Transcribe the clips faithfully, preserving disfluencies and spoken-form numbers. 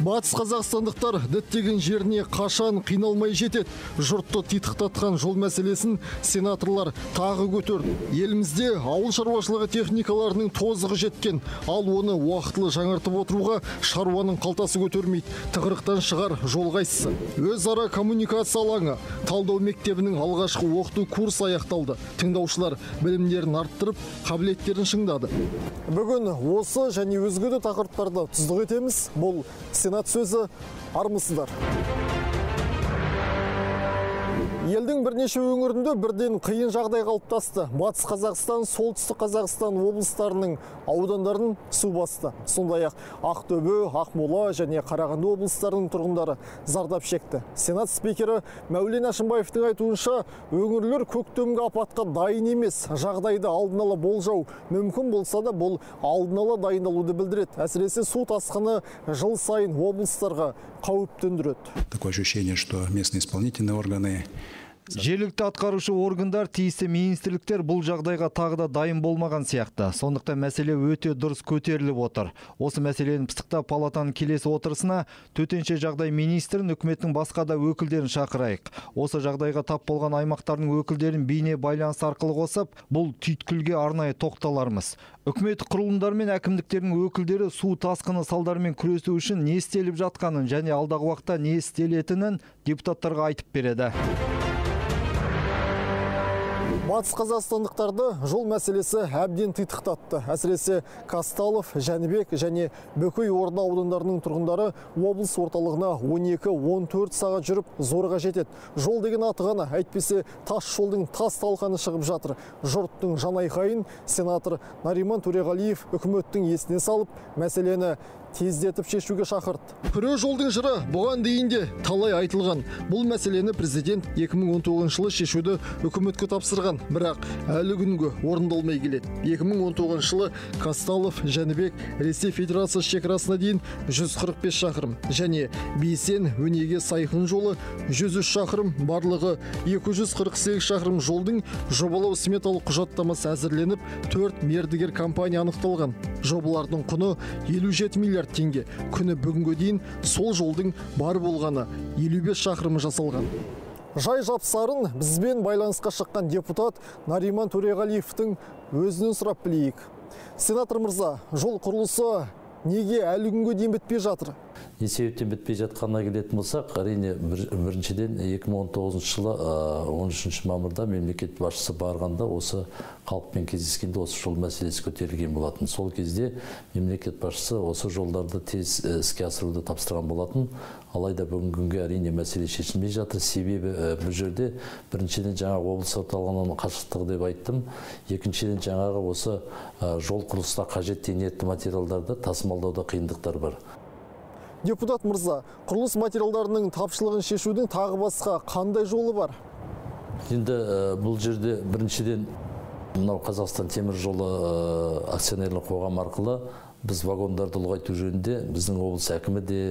Батыс қазақстандықтар діттеген жеріне қашан қиналмай жетеді. Жұртты титықтатқан жол мәселесін сенаторлар тағы көтерді. Елімізде ауыл шаруашылығы техникаларының тозығы жеткен, ал оны уақытылы жаңартып отыруға шаруаның қалтасы көтермейді. Тығырықтан шығар жол қайсысы. Өзара коммуникация алаңы талдау мектебінің алғашқы оқыту курсы аяқталды. Тыңдаушылар білімдерін арттырып, қабілеттерін шыңдады. Бүгін осы және өзге де тақырыптарды тұздық етеміз. Бұл Сенат сөзі, армысыздар. Елдің бірнеше өңірінде бірден қиын жағдай қалыптасты. Батыс Қазақстан, Солтүстік Қазақстан облыстарының аудандарын су басты. Сондай-ақ Ақтөбе, Ақмола және Қарағанды облыстарының тұрғындары зардап шекті. Сенат спикері Мәулен Әшімбаевтың айтуынша, өңірлер көктемгі апатқа дайын емес. Жағдайды алдын ала болжау мүмкін болса да, бұл алдын ала дайындалуды білдіреді. Әсіресе су тасқыны жыл сайын облыстарға қауіп төндіреді. Такое ощущение, что местные исполнительные органы Жергілікті атқарушы органдар, тиісті министрліктер бұл жағдайға тағы да дайын болмаған сияқты. Сондықтан мәселе өте дұрыс көтеріліп отыр. Осы мәселені пысықтап палатаның келесі отырысына төтенше жағдай министрін, үкіметтің басқа да өкілдерін шақырайық. Осы жағдайға тап болған аймақтардың өкілдерін бейне байланыс арқылы қосып, бұл түйткілге арнайы тоқталармыз. Үкімет құрылымдар мен әкімдіктердің өкілдері су тасқыны салдарымен күресу үшін не істеліп жатқанын және алдағы уақытта не істелетінін депутаттарға айтып береді. Батыс қазақстандықтарды жол мәселесі әбден титықтатты. Әсіресе Казталов, Жәнібек және Бөкей Орда аудандарының тұрғындары облыс орталығына он екі он төрт сағат жүріп зорға жетеді. Жол деген аты ғана, әйтпесе тас жолдың тас талқаны шығып жатыр. Жұрттың жанайқайын сенатор Нариман Төреғалиев үкіметтің есіне салып, мәселені тездетіп шешуге шақырды. Күре жолдың жыры бұған дейінде талай айтылған. Бұл мәселені президент екі мың он тоғызыншы жылы шешуді үкіметке тапсырған, бірақ әлі күнге орындалмай келеді. екі мың он тоғызыншы жылы Казталов, Жәнібек, Ресей Федерациясы шекарасына дейін жүз қырық бес шақырым және Бейсен, Өнеге, Сайқын жолы жүз үш шақырым, барлығы екі жүз қырық сегіз шақырым жолдың жобалау сметалық құжаттамасы әзірленіп, төрт мердігер компания анықталған. Жобалардың құны елу жеті миллиард теңге. Күні бүгінге дейін сол жолдың бар болғаны елу бес шақырымы жасалған. Жай жапсарын бізбен байланысқа шыққан депутат Нариман Төреғалиевтің өзінен сұрап білейік. Сенатор мырза, жол құрылысы неге әлі күнге дейін бітпей жатыр? Не себептен бітпей жатқанына келетін болсақ, әрине біріншіден екі мың он тоғызыншы жылы он үшінші мамырда мемлекет басшысы барғанда осы халықпен кездескенде осы жол мәселесі көтерілген болатын. Сол кезде мемлекет басшысы осы жолдарды тез іске асыруды тапсырған болатын. Алайда бүгінгі күнге әрине мәселе шешілмей жатыр. Себебі бұл жерде біріншіден жаңағы облыс орталығынан қашықтығы деп айттым. Екіншіден жаңағы осы жол құрылысына қажетті инертті материалдарды тасымалдауда қиындықтар бар. Депутат мырза, құрылыс материалдарының тапшылығын шешудің тағы басқа қандай жолы бар? Енді бұл жерде біріншіден мынау Қазақстан темір жолы акционерлік қоғам арқылы біз вагондарды ұлғайту жөнінде біздің облыс әкімі де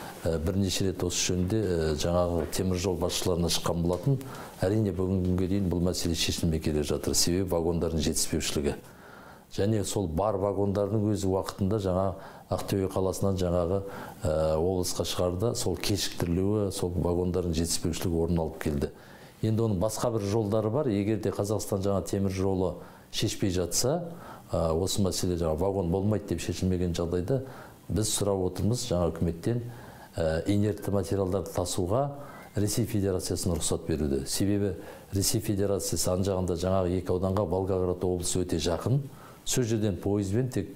бірнеше рет осы жөнінде жаңағы темір жол басшыларына шыққан болатын. Әрине бүгінгі күнге дейін бұл мәселе шешілмей келе жатыр. Себебі вагондардың жетіспеушілігі. Және сол бар вагондардың өзі уақытында жаңа Ақтөбе қаласынан жаңағы облысқа шығарда сол кешіктірілуі, сол вагондардың жетіспеушілігі орын алып келді. Енді оның басқа бір жолдары бар. Егер де Қазақстан жаңа темір жолы шешпей жатса, осы мәселе жаңа вагон болмайды деп шешілмеген жағдайда біз сұрап отырмыз жаңа үкіметтен инертті материалдарды тасуға Ресей Федерациясына рұқсат беруді. Себебі Ресей Федерациясы ан жағында жаңағы екі ауданға Волгоград облысы өте жақын. Сол жерден пойызбен тек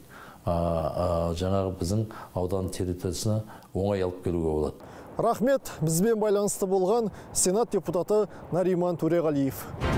жаңағы біздің аудан территориясына оңай алып келуге болады. Рахмет, бізбен байланысты болған Сенат депутаты Нариман Төреғалиев.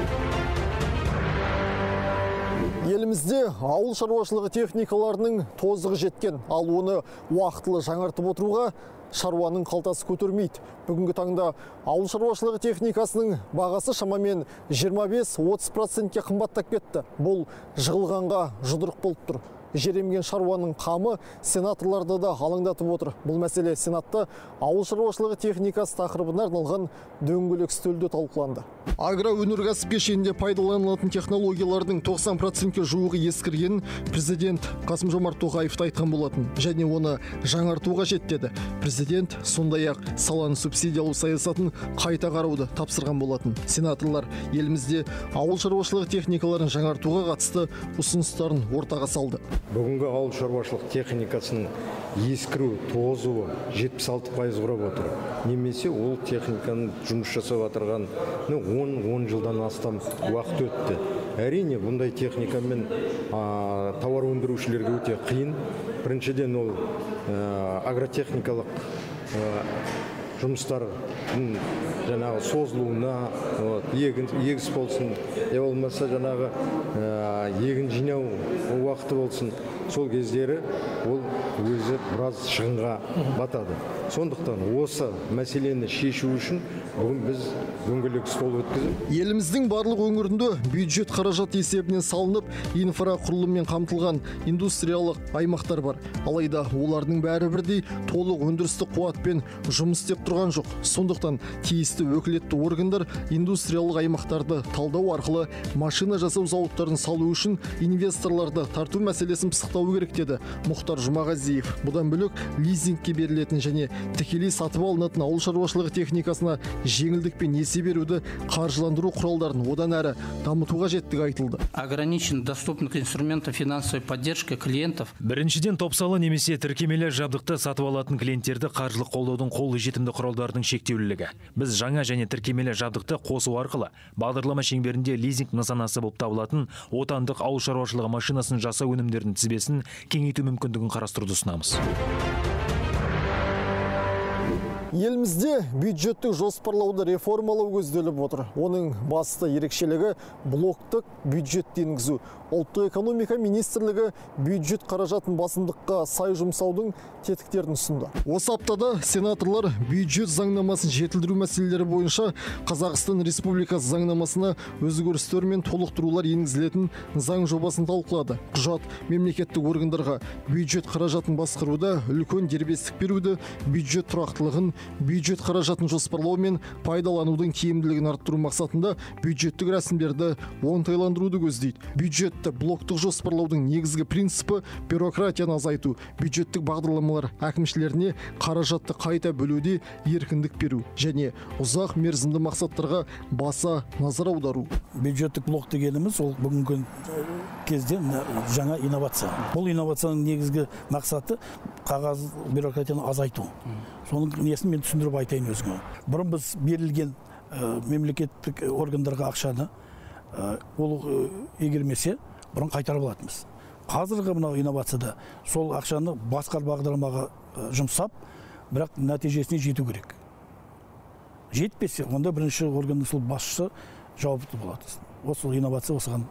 Елімізде ауыл шаруашылығы техникаларының тозығы жеткен, ал оны уақытылы жаңартып отыруға шаруаның қалтасы көтермейді. Бүгінгі таңда ауыл шаруашылығы техникасының бағасы шамамен жиырма бес отыз процентке қымбаттап кетті. Бұл жығылғанға жұдырық болып тұр. жер емген шаруаның қамы сенаторларды да алаңдатып отыр. Бұл мәселе Сенатта ауыл шаруашылығы техникасы тақырыбына арналған дөңгелек үстелде талқыланды. Агроөнеркәсіп кешенінде пайдаланылатын технологиялардың тоқсан процентке жуығы ескіргенін президент Қасым-Жомарт Тоқаев айтқан болатын, және оны жаңарту қажет деді. Президент сондай-ақ саланы субсидиялау саясатын қайта қарауды тапсырған болатын. Сенаторлар елімізде ауыл шаруашылығы техникаларын жаңартуға қатысты ұсыныстарын ортаға салды. Бүгінгі ауыл шаруашылық техникасының ескіру тозуы жетпіс алты пайыз құрап отыр. Немесе ол техниканың жұмыс жасап отырған он он жылдан астам уақыт өтті. Әрине, бұндай техникамен а, тауар өндірушілерге өте қиын. Біріншіден ол а, агротехникалық а, жұмыстар жаңағы созылуына, егін егіс болсын, е болмаса жаңағы егін жинау уақыты болсын, сол кездері ол өзі біраз шығынға батады. Сондықтан осы мәселені шешу үшін бүгін біз дөңгелек стол өткізіп, еліміздің барлық өңірінде бюджет қаражат есебінен салынып, инфрақұрылыммен қамтылған индустриялық аймақтар бар. Алайда олардың бәрі бірдей толық өндірістік қуатпен жұмыс істеп тұрған жоқ. Сондықтан тиісті өкілетті органдар индустриялық аймақтарды талдау арқылы машина жасау зауыттарын салу үшін инвесторларды тарту мәселесін пысықтау керек деді Мұхтар Жұмағазиев. Бұдан бөлек лизингке берілетін және тікелей сатып алынатын ауыл шаруашылығы техникасына жеңілдік пен несие беруді қаржыландыру құралдарын одан әрі дамыту қажеттігі айтылды. Ограничен доступных инструментов финансовой поддержки клиентов. Біріншіден, топсалы немесе тіркемелі жабдықты сатып алатын клиенттерді қаржылық қолдаудың қолы жетімді құралдардың шектеулілігі. Біз жаңа және тіркемелі жабдықты қосу арқылы бағдарлама шеңберінде лизинг нысанасы болып табылатын отандық ауыл шаруашылығы машинасын жасау өнімдерінің тізбесін кеңейту мүмкіндігін қарастыруды ұсынамыз. Елімізде бюджеттік жоспарлауды реформалау көзделіп отыр. Оның басты ерекшелігі блоктық бюджетті енгізу. Ұлттық экономика министрлігі бюджет қаражатын басымдыққа сай жұмсаудың тетіктерін ұсынды. Осы аптада сенаторлар бюджет заңнамасын жетілдіру мәселелері бойынша Қазақстан Республикасы заңнамасына өзгерістер мен толықтырулар енгізілетін заң жобасын талқылады. Құжат мемлекеттік органдарға бюджет қаражатын басқаруда үлкен дербестік беруді, бюджет тұрақтылығын, бюджет қаражатын жоспарлау мен пайдаланудың тиімділігін арттыру мақсатында бюджеттік рәсімдерді оңтайландыруды көздейді. Бюджетті блоктық жоспарлаудың негізгі принципі бюрократияны азайту, бюджеттік бағдарламалар әкімшілеріне қаражатты қайта бөлуде еркіндік беру және ұзақ мерзімді мақсаттарға баса назар аудару. Бюджеттік блок дегеніміз ол бүгінгі кезде жаңа инновация. Бұл инновацияның негізгі мақсаты қағаз бюрократияны азайту. Соның несін мен түсіндіріп айтайын өзіңе. Бұрын біз берілген мемлекеттік органдарға ақшаны ол егермесе бұрын қайтарып алатынбыз. Қазіргі мынау инновацияда сол ақшаны басқа бағдарламаға жұмсап, бірақ нәтижесіне жету керек. Жетпесе, онда бірінші органның сол басшысы жауапты болады. Осы инновация осыған.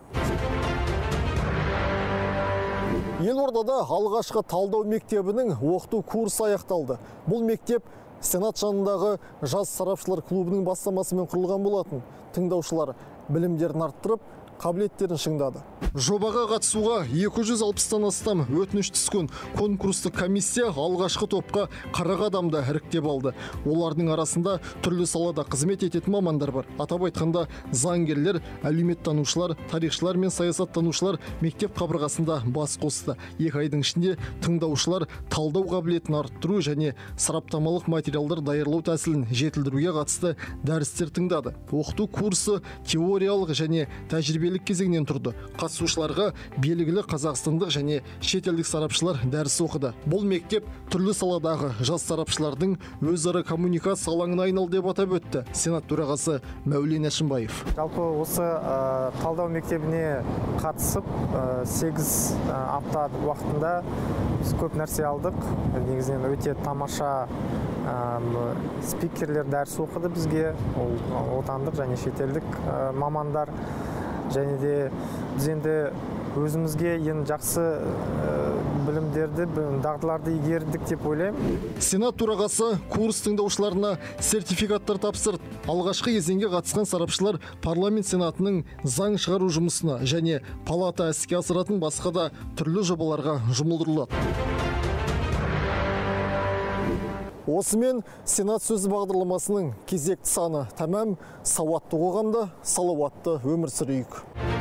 Елордада алғашқы талдау мектебінің оқыту курсы аяқталды. Бұл мектеп Сенат жанындағы жас сарапшылар клубының бастамасымен құрылған болатын. Тыңдаушылар білімдерін арттырып, қабілеттерін шыңдады. Жобаға қатысуға екі жүз алпыстан астам өтініш түскен конкурстық комиссия алғашқы топқа қырық адамды іріктеп алды. Олардың арасында түрлі салада қызмет ететін мамандар бар. Атап айтқанда заңгерлер, әлеуметтанушылар, тарихшылар мен саясаттанушылар мектеп қабырғасында бас қосты. Екі айдың ішінде тыңдаушылар талдау қабілетін арттыру және сараптамалық материалдар даярлау тәсілін жетілдіруге қатысты дәрістер тыңдады. Оқыту курсы теориялық және тәжірибелік кезеңнен тұрды. Қатысушыларға белгілі қазақстандық және шетелдік сарапшылар дәріс оқыды. Бұл мектеп түрлі саладағы жас сарапшылардың өзара коммуникация алаңына айналды деп атап өтті Сенат төрағасы Мәулен Әшімбаев. Жалпы осы талдау мектебіне қатысып сегіз апта уақытында біз көп нәрсе алдық. Негізінен өте тамаша спикерлер дәріс оқыды бізге, ол отандық және шетелдік мамандар. және де біз енді өзімізге ең жақсы білімдерді, дағдыларды игердік деп ойлаймын. Сенат төрағасы курс тыңдаушыларына сертификаттар тапсырды. Алғашқы кезеңге қатысқан сарапшылар парламент сенатының заң шығару жұмысына және палата іске асыратын басқа да түрлі жобаларға жұмылдырылады. Осымен Сенат сөзі бағдарламасының кезекті саны тәмам. Сауатты қоғамда салауатты өмір сүрейік.